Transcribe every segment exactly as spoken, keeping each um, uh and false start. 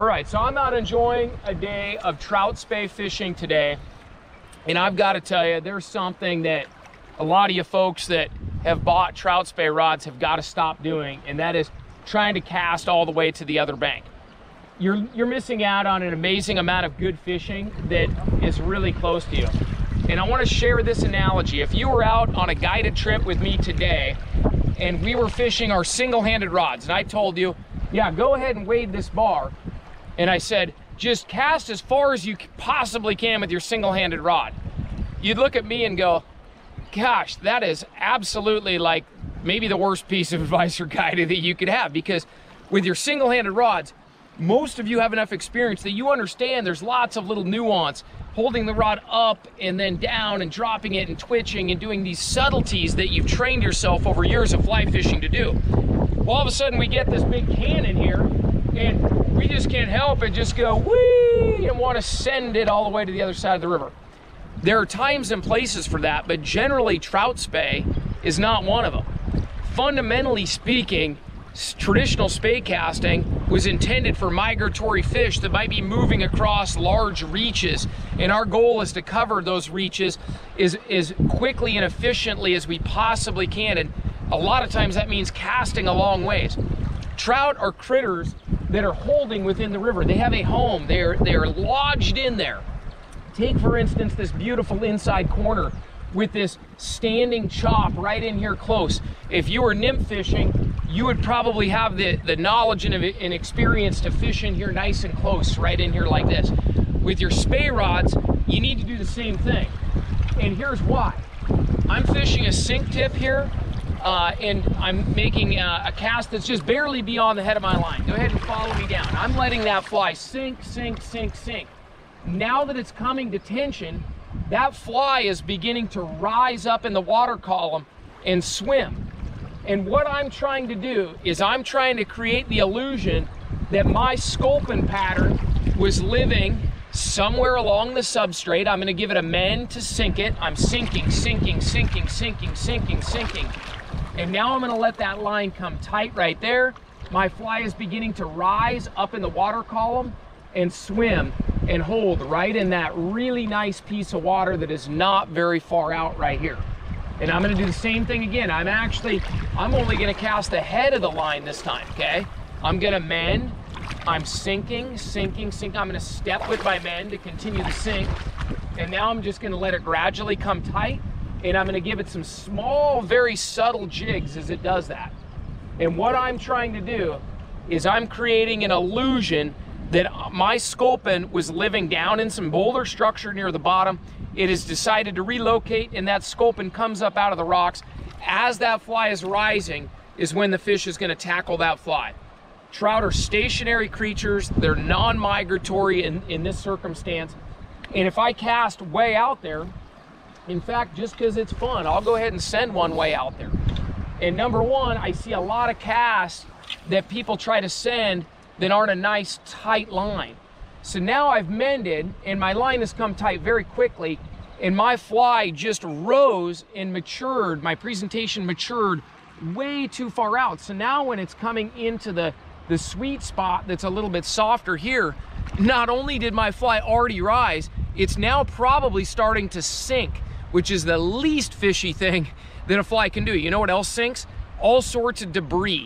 All right, so I'm out enjoying a day of trout spey fishing today, and I've got to tell you, there's something that a lot of you folks that have bought trout spey rods have got to stop doing, and that is trying to cast all the way to the other bank. You're, you're missing out on an amazing amount of good fishing that is really close to you. And I want to share this analogy. If you were out on a guided trip with me today, and we were fishing our single-handed rods, and I told you, yeah, go ahead and wade this bar, and I said, just cast as far as you possibly can with your single-handed rod. You'd look at me and go, gosh, that is absolutely like maybe the worst piece of advice or guiding that you could have, because with your single-handed rods, most of you have enough experience that you understand there's lots of little nuance, holding the rod up and then down and dropping it and twitching and doing these subtleties that you've trained yourself over years of fly fishing to do. Well, all of a sudden we get this big cannon here, and we just can't help but just go whee and want to send it all the way to the other side of the river. There are times and places for that, but generally trout spey is not one of them. Fundamentally speaking, traditional spey casting was intended for migratory fish that might be moving across large reaches, and our goal is to cover those reaches as, as quickly and efficiently as we possibly can, and a lot of times that means casting a long ways. Trout are critters that are holding within the river. They have a home. They're, they're lodged in there. Take, for instance, this beautiful inside corner with this standing chop right in here close. If you were nymph fishing, you would probably have the, the knowledge and, and experience to fish in here nice and close, right in here like this. With your spey rods, you need to do the same thing. And here's why. I'm fishing a sink tip here, uh, and I'm making a, a cast that's just barely beyond the head of my line. Go ahead and follow me down. I'm letting that fly sink, sink, sink, sink. Now that it's coming to tension, that fly is beginning to rise up in the water column and swim. And what I'm trying to do is I'm trying to create the illusion that my sculpin pattern was living somewhere along the substrate. I'm gonna give it a mend to sink it. I'm sinking, sinking, sinking, sinking, sinking, sinking. And now I'm gonna let that line come tight right there. My fly is beginning to rise up in the water column and swim and hold right in that really nice piece of water that is not very far out right here. And I'm gonna do the same thing again. I'm actually, I'm only gonna cast the head of the line this time, okay? I'm gonna mend, I'm sinking, sinking, sinking. I'm gonna step with my mend to continue to sink. And now I'm just gonna let it gradually come tight, and I'm gonna give it some small, very subtle jigs as it does that. And what I'm trying to do is I'm creating an illusion that my sculpin was living down in some boulder structure near the bottom. It has decided to relocate, and that sculpin comes up out of the rocks. As that fly is rising is when the fish is gonna tackle that fly. Trout are stationary creatures. They're non-migratory in, in this circumstance. And if I cast way out there, in fact, just because it's fun, I'll go ahead and send one way out there. And number one, I see a lot of casts that people try to send that aren't a nice tight line. So now I've mended and my line has come tight very quickly, and my fly just rose and matured, my presentation matured way too far out. So now when it's coming into the, the sweet spot that's a little bit softer here, not only did my fly already rise, it's now probably starting to sink, which is the least fishy thing that a fly can do. You know what else sinks? All sorts of debris.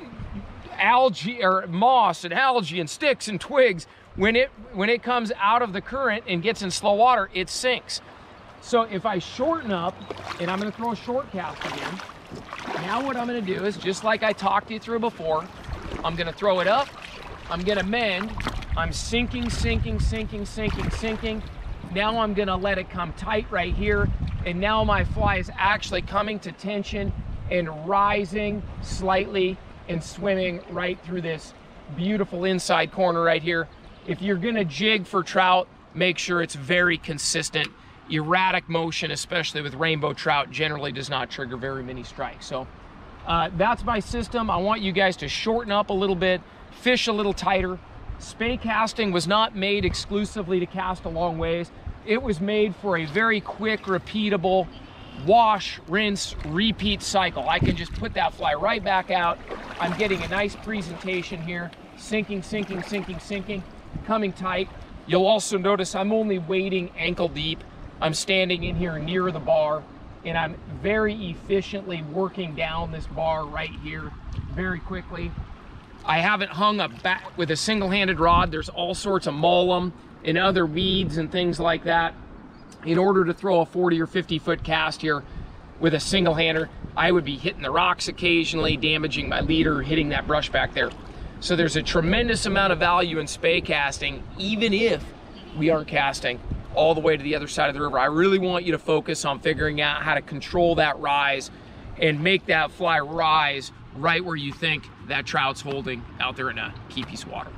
Algae or moss and algae and sticks and twigs. When it when it comes out of the current and gets in slow water, it sinks. So if I shorten up, and I'm gonna throw a short cast again, now what I'm gonna do is, just like I talked you through before, I'm gonna throw it up, I'm gonna mend, I'm sinking, sinking, sinking, sinking, sinking. Now I'm gonna let it come tight right here, and now my fly is actually coming to tension and rising slightly and swimming right through this beautiful inside corner right here. If you're gonna jig for trout, make sure it's very consistent. Erratic motion, especially with rainbow trout, generally does not trigger very many strikes. So uh, that's my system. I want you guys to shorten up a little bit, fish a little tighter. Spey casting was not made exclusively to cast a long ways. It was made for a very quick, repeatable wash, rinse, repeat cycle. I can just put that fly right back out. I'm getting a nice presentation here. sinking, sinking, sinking, sinking, coming tight. You'll also notice I'm only wading ankle deep. I'm standing in here near the bar, and I'm very efficiently working down this bar right here very quickly. I haven't hung a bat with a single-handed rod. There's all sorts of mullum and other weeds and things like that. In order to throw a forty or fifty foot cast here with a single-hander, I would be hitting the rocks occasionally, damaging my leader, hitting that brush back there. So there's a tremendous amount of value in spey casting, even if we aren't casting all the way to the other side of the river. I really want you to focus on figuring out how to control that rise and make that fly rise right where you think that trout's holding out there in a key piece of water.